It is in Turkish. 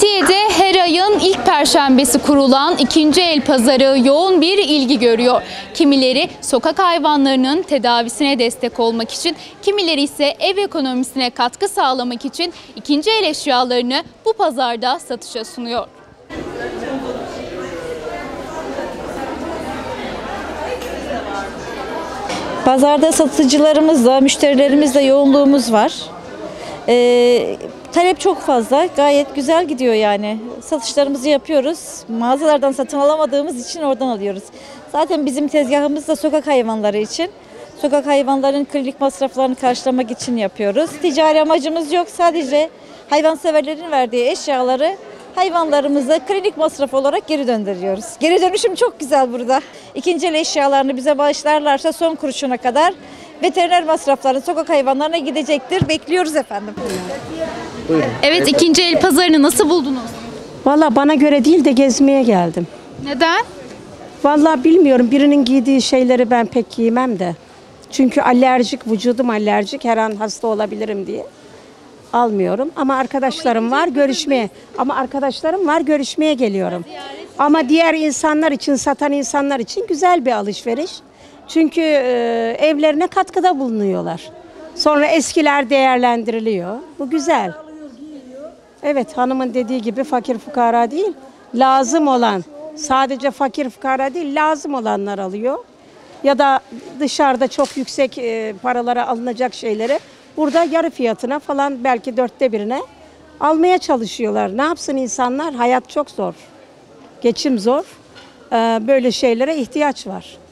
Fethiye'de her ayın ilk perşembesi kurulan ikinci el pazarı yoğun bir ilgi görüyor. Kimileri sokak hayvanlarının tedavisine destek olmak için, kimileri ise ev ekonomisine katkı sağlamak için ikinci el eşyalarını bu pazarda satışa sunuyor. Pazarda satıcılarımızla, müşterilerimizle yoğunluğumuz var. Talep çok fazla, gayet güzel gidiyor yani. Satışlarımızı yapıyoruz. Mağazalardan satın alamadığımız için oradan alıyoruz. Zaten bizim tezgahımız da sokak hayvanları için. Sokak hayvanların klinik masraflarını karşılamak için yapıyoruz. Ticari amacımız yok, sadece hayvanseverlerin verdiği eşyaları hayvanlarımıza klinik masraf olarak geri döndürüyoruz. Geri dönüşüm çok güzel burada. İkinci el eşyalarını bize bağışlarlarsa son kuruşuna kadar veteriner masrafları sokak hayvanlarına gidecektir. Bekliyoruz efendim. Buyurun. Evet, ikinci el pazarını nasıl buldunuz? Valla bana göre değil de gezmeye geldim. Neden? Valla bilmiyorum, birinin giydiği şeyleri ben pek giymem de. Çünkü alerjik, vücudum alerjik, her an hasta olabilirim diye almıyorum. Ama arkadaşlarım var görüşmeye geliyorum. Ama diğer insanlar için, satan insanlar için güzel bir alışveriş. Çünkü evlerine katkıda bulunuyorlar. Sonra eskiler değerlendiriliyor. Bu güzel. Evet, hanımın dediği gibi fakir fukara değil, lazım olan, sadece fakir fukara değil, lazım olanlar alıyor. Ya da dışarıda çok yüksek paralara alınacak şeyleri burada yarı fiyatına falan, belki 1/4'üne almaya çalışıyorlar. Ne yapsın insanlar? Hayat çok zor. Geçim zor. Böyle şeylere ihtiyaç var.